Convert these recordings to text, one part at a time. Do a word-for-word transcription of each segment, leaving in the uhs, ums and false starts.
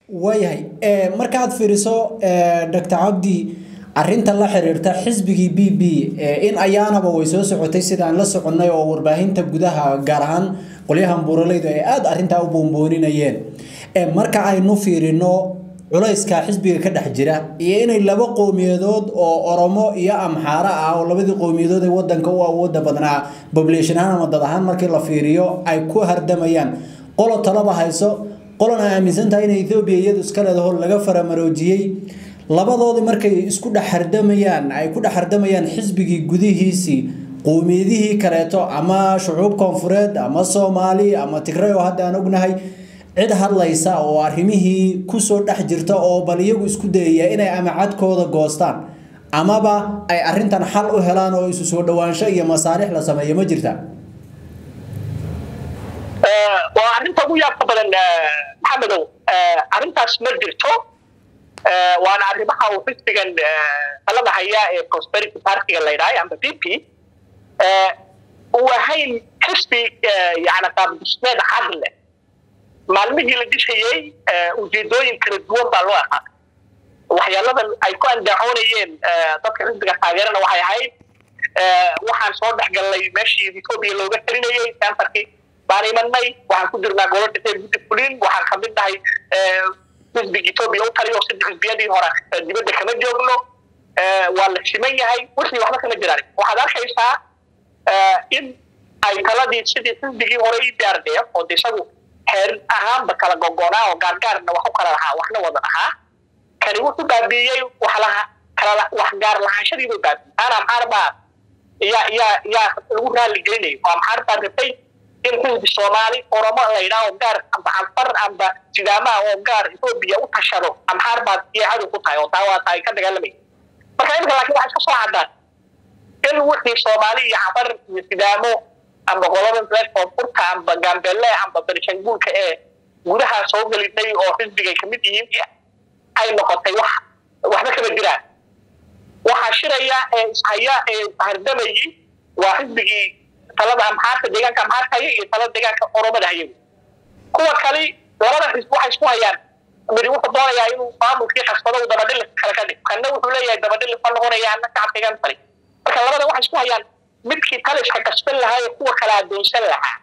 وياي مركز فيرسو دكتور عبدي أرنت الله حريرته حزبي بي بي إن أيانا بويسوس وتيسير عن لسه قلنا وورباهين تجودها جارهان قليها مبورلي ده أد أرنت أو بومبونين أيان مركز أي نفير إنه علايس كحزبي كده حجرة يعني اللي بقى قوميدود أو أرمو يا أمحارة أو اللي بدي قوميدود يودن كوا وده بدنا ببليشنا هنا مددهان مركز لفيريو أي كوهر دميان قولوا طلبة هيسو قولنا ميزانتا إن إثيوبيا يد إسكال هذا هو لجفر مروجي لبضاضي مركي إسكود حردميان أي كود حردميان حزبي جوديه سي قوميده كريتو أما شعوب كونفرد أما صومالي أما تجري وهذا أنا قلنا هاي عد هالليسا أو أرهمه كسر حجرته أو بليجو إسكود يا إنا أما عد كودا جوستان أما با أي أرنتان حل وهلان أو يسوع دوان شيء مصالح لسماء مجرتا وأنت أقول يا قبل محمد أنت أسمرتو وأنا أعرفها وفستيجن الله هي prosperity party اللي راي عم بيبي وهاي حسبي يعني طب بسمة حدل معلومة اللي دي شيء وجدوا يمكن دوم بالواقع وحيلا أيكون دعونيين طبعا حسبي حاجرنا وحي هاي وحن صور حاجة اللي ماشي بيكوبي لو قتلنا يي كان فرقي باري من ماي وحن كدرنا قولة تبدي كلين وحن خبرنا هاي حزب إثيوبيا أو طريقة سد حزبية دي هورا دبده كما جوجلو ولا شمية هاي وصلي واحدة كما جراري وحدا خيسا إن أي كلا دي سد حزبي هورا يبيردي أو دي سبو هر أهم بكلا جوجونا أو جارجار نوحو كلا لها وحنا وضعها كان يوحو بابي وحلها كلا وحجار لها شديد بابي أنا محاربة يا يا يا الوحدة اللي جيني ومحاربة دفي in xisbi Soomaali Oromo la yiraahdo gaar amba anfar amba sidaama oo gaar Itoobiya u tashado am harbaad iyo hadu ku tahay oo taawa tahay ka dagaalamay marka in laakiin waxa soo cadaan in wixii Soomaali iyo anfar iyo sidaamo amba qoladan platform furka amba Gambelle amba Bershanguulka ee gudaha soo galintay oo xisbiga kamid yihiin ay noqotay wax waxba kama jiraan waxa shiraya ee ishaya ee hardamay waa xisbigii talada amxaarta deegaanka amxaarta iyo talada deegaanka Oromada hayo kuwa kale labada xisb waxay isku hayaan mid wuxuu doonayaa inuu maamulkii xasbado uu dabadhil kala ka dhig kana wuxuu leeyahay dabadhil fa noqonaya anna ka xigan fari marka labada waxay isku hayaan midkii taliska kasban lahaa kuwa kala adoonsan lahaa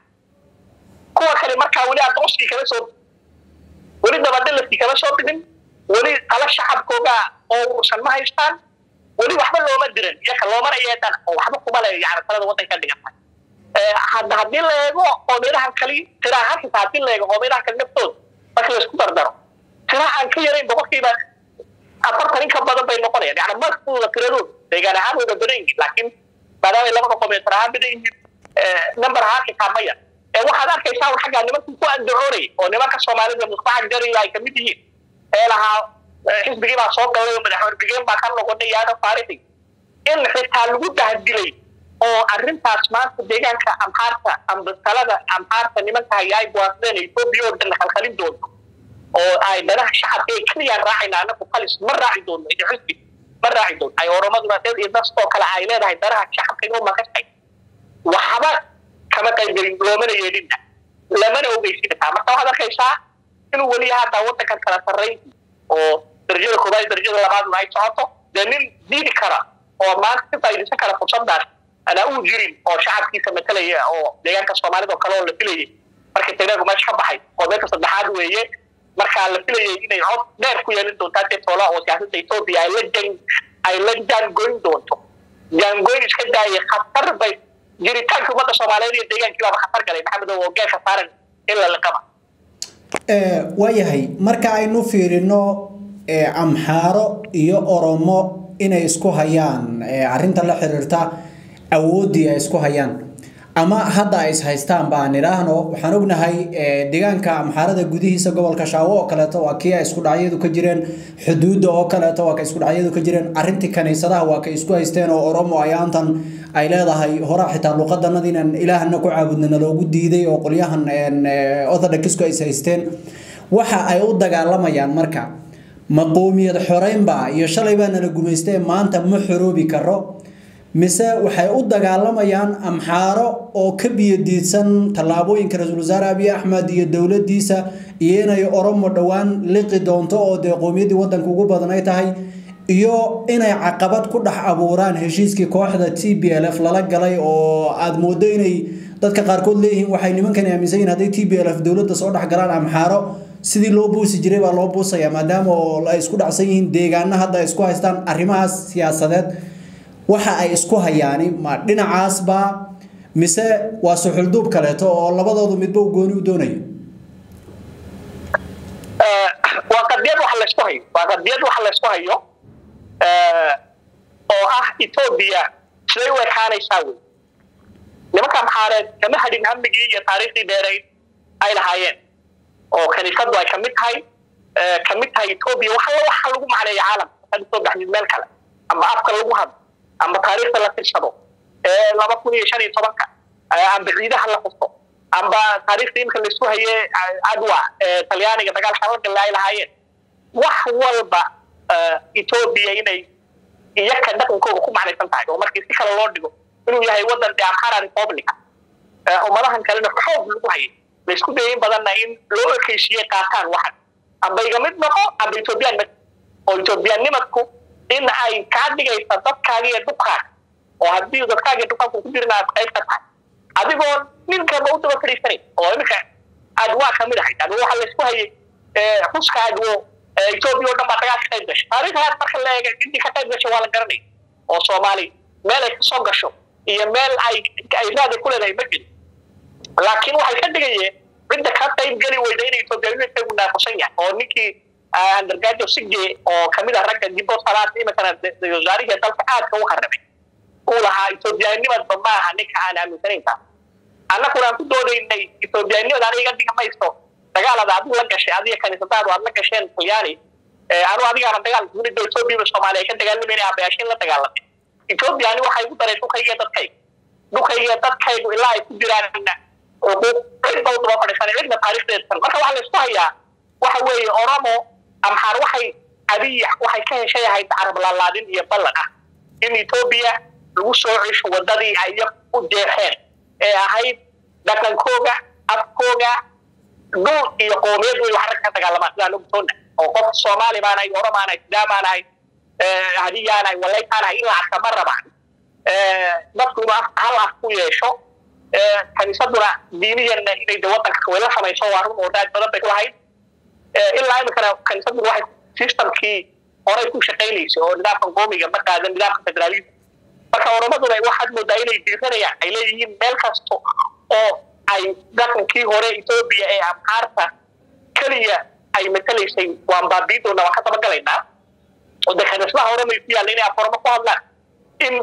kuwa kale marka wali adoonsi kala soo wali dabadhil kala soo bidin wali ala shacabkooga oo san ma haystaan wali waxba looma dirin yaka loo marayeedan oo waxba kuma leeyahay talada wadanka dhigantay هذا هذي اللي هو أميرها كلي ترى هذي هذي اللي هو أميرها كلي نفتون بس يسكت دردرو ترى عن كيرين بقولك إذا أفكر كريم كبار بين نقطة يعني أنا ما أقول كيرون بيجانا هم يقدرين لكن بعدين لما نقوم يتراها بدين نمبر هاكي كامية واحد هذا كيساوي حاجة أنا ما تكون الدعوري أو نما كسومالي المصطلح جري لا يكمديه لها حس بيجيب صوت قوي من حول بيجيب ما كان نقول يا أنا فارتي إن حتى الوجود هدلي oo arintaas maanta deegaanka amxaarta amba talada amxaarta nimanka ay go'aansadeen Itoobiya oo dhan khalkhalin doonto oo ay danaha shacabka ay kaliya raacayna anagu qalis ma raaci doono idin xisbi ma raaci doono ay Oromadu maadad iyo dasto kala ay leedahay danaha shacabka inuu ma kasay waxba kama qaybgelin loomana yeelina lamana ogeysiin taa marka waxa arkaysaa inuu wali hada wadanka kala sareey oo darajada koobaad darajada labaad ay socoto danin diidi kara oo maanta faa'iideysan kara fursadaas أنا أقول جريم أو شعب كيس مثلا يه أو ليان كسومالي ده كلام اللي فيه مركز تلاقي ماشي حبحي أو بيت صدحات ويه مركز اللي فيه إنه يحط نير كويه لندن تاتي صلاة أو سياسة إثيوبيا أيلجن أيلجن جون دونتو جان جون إيش كده يخطر بي جري كان في مدة صومالية ديان كلا بخطر كله محمد هو جاي خسارة إلا القمة. أه وياهي مركز إنه في إنه أمحارو يو أورومو إنه يسكو هيان عرنت الله حررتا awoodii ay isku hayaan ama hadda ay haystaan baan iraahno waxaan ognahay deegaanka amxaarada gudihiisa gobolka Shaawo oo kale oo kiya isku dhacyadu ka jireen xuduud oo kale oo ka isku dhacyadu ka jireen arintii kaniisadaha waa ka isku haysteen oo Oromo ayaantan ay leedahay hore xitaa luqadanadiina ilaahna ku caabudnana loogu diiday oo qolyahan orthodoxku ay haysteen waxa ay u dagaalamayaan marka maqoomiyad xoreynba iyo shalay baan la gumeystay maanta ma xoroobi karo mise waxay u dagaalamayaan amxaaro oo ka biyadiidsan tallaabooyinka ra-iisul wasaare abiy axmed iyo dowladdiisa iyo inay oromo dhowaan liqi doonto oo dee qowmiyaddii waddanka ugu badan ay tahay iyo inay caqabad ku dhex abuuraan heshiiskii kooxda T P L F lala galay oo aad moodo inay dadka qaarkood leeyihiin waxay nimankan aaminsan yihiin hadday T P L F dowladda soo dhex galaan amxaaro sidii loo buusi jiray baa loo buusaya maadaama oo ay isku dhacsan yihiin deegaana hadda ay isku haystaan arrimahaas siyaasadeed waxa ay isku hayaani ma dhinacaas ba mise waa suxulduub kaleeto oo labadoodu midba u gooni u doonayo ee waa qadiyad wax la isku hayo waa qadiyad wax la isku hayo ee oo ah Ethiopia siday u ekaanaysaa wey nimanka maxaareed kama hadin hamigii iyo taariikhdii dheerayd ay lahaayeen oo kaniisadu ay kamid tahay ee kamid tahay Ethiopia waxa waxa lagu macneeyo caalamka hadda soo baxay meel kale ama afka lagu hadlo ama taariikhda la tirshado ee laba kun iyo shan iyo tobanka aan biciidaha la xusto amba taariikhda imka la isku hayay adwa ee Talyaaniga dagaalka la galay lahaayeen wax walba Ethiopia inay iyaka dhaqankooda ku macnaysan tahay oo markii si kale loo dhigo inuu yahay wadan de Amhara Republic ee umadahan kalena xoog lagu hayay la isku dayay badan in loo ekeysiyay qaataan wax amba iga mid noqo amba Ethiopia oo Ethiopia nimadku in ay ka dhigaysa dadkaaga iyo duqaad oo hadii dadkaaga duqaad ku jirnaa qayb ka tahay adigoo ninka uu daba fariisanay oo imika adwa kamid ahay adwa waxa la isku hayay ee xuska adwa Ethiopia oo dhanba dagaal ka qayb gashay taariikhda marka la eego intii ka qayb gashay waa la garanay oo Soomaali meel ay soo gasho iyo meel ay ay raad ku leedahay majid laakiin waxay ka dhigayeen cidda ka qayb gali weyday inay Ethiopia ku naaqsan yahay oo ninkii undergraduate sige oo kamid ah ragga dibbo salaad imika wasaariga dalka aad ka waxarabay oo lahaa Ethiopianimad baaha ninka aan aaminsanaynta annaguna ku doodaynay Ethiopianimad aniga dhigamaysto dagaalada aad la gashay adiga kaniisadaadu aad la gasheen Talyaani ee anu adiga aan dagaal ku dhigay Ethiopia Soomaaliya ka dagaalamaynay abaashin la dagaalamay Ethiopia ani waxay ku daray dhulkayga dadkay dhulkayga dadkaygu ilaa ay ku jiraan oo qayb badan oo fadhiisanay cidna taariikhdeeda marka waxa la isku hayaa waxa weeye Oromo amxaar waxay abiy waxay ka heshay ahayd Arab laalaadin iyo ballan ah in Ethiopia lagu soo cisho wadadii ay u jeexeen ee ahayd dhaqankooga afkooga dhul iyo qoomiyad way wax ka dagaalamaan sidaan ugu toona oo qof Soomaali baan ay Oromo aan ay Sidaamaan ay ee hadiyaan ay walaytaan ay ilaa ka marabaan ee dadku hal ah ku yeesho ee kaniisaduna diiniyan inay wadanka wala samayso waa run oo dad badan bay lahayd ilaa imika kaniisadu waxay systemkii hore ku shaqeynayso oo nidaamka qoomiga ma qaadan nidaamka federaaliyada marka Oromaduna waxaad moodaa inay diiranayaan ay leeyihiin meel kasto oo ay dhaqankii hore Ethiopia ee Amharta kaliya ay matalaysay waan baabiidona waxa daba galaynaa oo dadka Oromo iyo inay Oromo ku hadlaan in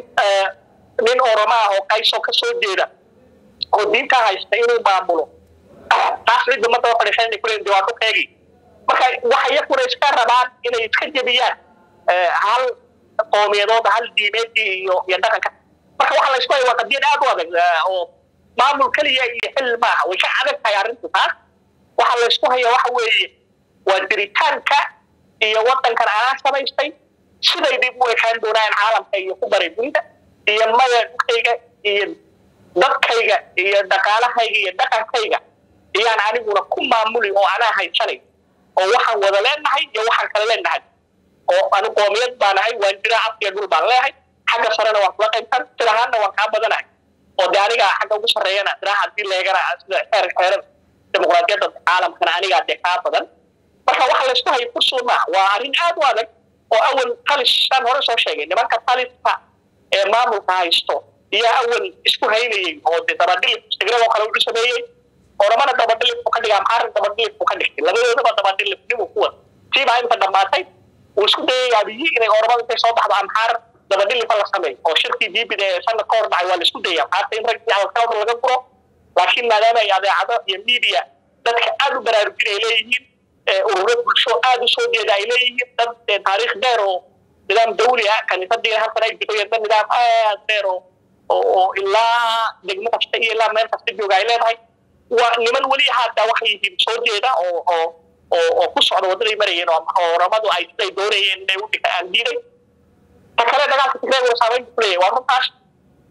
nin Oromo oo qayso ka soo jeeda oo diinta haysta inuu baabulo taas cid ma daba fadhiisanay kuleen diwaan u qeegi marka waxa yakuna iska rabaan inay iska jabiyaan hal qoomiyadood hal diimeed iyo iyo dhaqanka marka waxa la isku hayaa qadiyad aad u adag oo maamul kaliya iyo xil ma aha way ka adag tahay arrintaas waxa la isku hayaa waxa weeye waa diritaanka iyo wadankan aan samaystay siday dib u ekaan doonaan caalamka iyo ku baray dunida iyo magacayga iyo dadkayga iyo dhaqaalahayga iyo dhaqankayga iyaan aniguna ku maamuli oo ana haysanay oo waxaan wada leenahay iyo waxaan kala leenahay oo anu qoomiyad baan ahay waan jira afkiga dhul baan leeyahay xagga sarena waan kula qaybsan tiraahana waan ka badanahay oo daaniga xagga ugu sareeyana tiraha hadii leegana sida xeer xeeran dimuqraadiyadda caalamkana aniga de ka badan marka waxa la isku hayay fursuma waa arrin aad u adag oo awal qalis shan hore soo sheegay nimanka qalista ee maamulka haysto iyo awal isku haynayay oo dabadil istigrado kala u sameeyay Oromada dabadil ku ka dhigay Amhara dabadil ku ka dhigay labadooda dabadil nimu kuwa tiiba inta dhamaatay oo isku dayay abiyi inay Oromada ka soo baxdo Amhara dabadil la sameeyay oo shirkii D B D sanad ka hor dhacay waa la isku dayay haata in rag iyo kala laga furo laakiin maadaama ay adeecado iyo media dadka aad u baraarujinay leeyihiin ururada bulsho aad u soo jeeda ay leeyihiin dad taariikh dheer oo nidaam dawli ah kaniisadii halkan ay jirto nidaam aad dheer oo ilaa degmo kasta iyo ilaa meel kasta jooga ay leedahay waa niman wali hada waxay yihiin soo jeeda oo oo oo ku socdo wadada marayeen oo Oromadu ay siday doonayeen inay u dhigaan diiday takale dagaalka Tigray oo saameyn ku leeyahay waa runtaas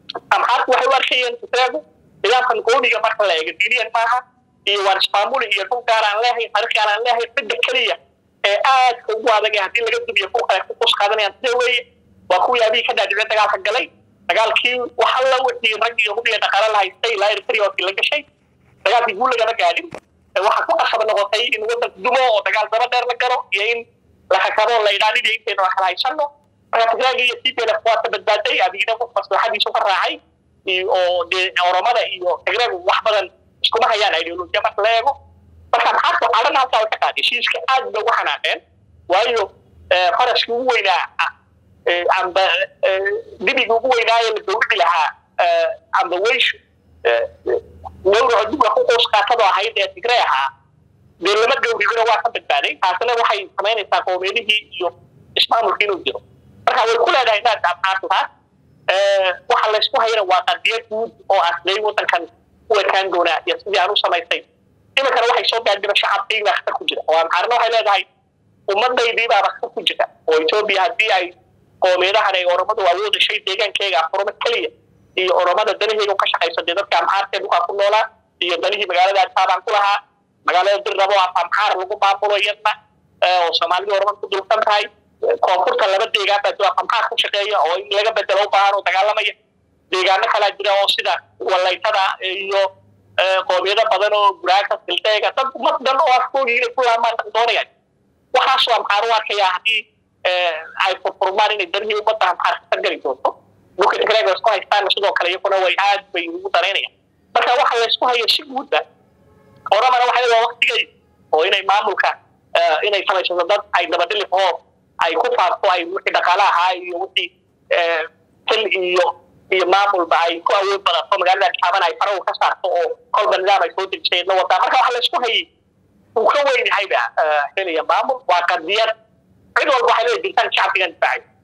amxaarku waxay u arkayeen tigreegu nidaamkan qowmiga marka la eego diiniyan maaha iyo waan ismaamuli iyo dhul gaar aan leehay taariikh aan leehay cidda keliya ee aadka ugu adag haddii laga dubiyo ku kale ku qos qaadanayaan sida weeye waa kuwii abii ka dhaadhicay dagaalka galay dagaalkii waxa la wixii rag iyo hubiya dhaqaale la haystay ilaa irtiriyoodkii la gashay dagaalkii guul lagama gaadhin waxa ku qasab noqotay in wadanka dumo oo dagaal daba dheer la galo iyo in la xakamo la ilaaliyo intaynu wax haysano marka tigreega iyo T P L F waa ka badbaaday abiina ku maslaxadiisu ka raacay oo de oromada iyo tigreegu wax badan iskuma hayaan ideolojiya marka la eego marka maxaa ku xalan halka ka qaaday shiiska aad bay ugu xanaaqeen waayo faraskii ugu weynaa amba dibiga ugu weynaa ee la dowri lahaa amba weyshu lowra duba ku qoos qaatado ahayd ee tigreeg ahaa dee lama gowrigana waa ka badbaaday taasina waxay samaynaysaa qowmiyadihii iyo ismaamulkii inuu jiro marka way ku leedahay inaad abcaartaas waxa la isku hayana waa qadiyad guud oo aslay wadankan u ekaan doonaa iyo sidii aan u samaysay iminkana waxay soo gaadhiba shacabkii baa khatar ku jira oo amxaarna waxay leedahay ummaddaydii baa khatar ku jira oo Ethiopia haddii ay qowmiyadahan ay oromadu awood shay deegaankeyga oromo kaliya iyo oromada danaheega ka shaqaysa dadka amxaarta dhulka ku noolaa iyo danihii magaalada Addis ku lahaa magaalada Dirrabo amxaar lagu baabulo yadna oo Soomaaliya oromada ku dulkan tahay koonfurta laba deegaan baa dua amxaar ku shaqeeya oo in laga bedelo u baahan oo dagaalamaya deegaano kala jira oo sida walaytada iyo qowmiyada badan oo guraaka silteega dad ummadan oo afkooda ku laamaan doonayaan waxa soo amxaar u arkaya hadii ay furfurmaan inay danihii ummadda amxaar ka gali doonto dhulka tigreega isku haystaan sidoo kale iyaguna way aad bay ugu dareynayaan marka waxa la isku hayo si guudba oromana waxay leedahay waqtigay oo inay maamulka inay samayso dad ay dabadhili oo ay ku faafto ay wixii dhaqaalaha iyo wixii kal iyo iyo maamulba ay ku awood badato magaalada Kaaban ay faraw ka saarto oo kolba nidaam ay soo dejisay la wada marka waxa la isku hayay uu ka weyn yahay ba xiliya maamul waa qadiyad cid walba waxay leedahay jirtaan shacabka difaaci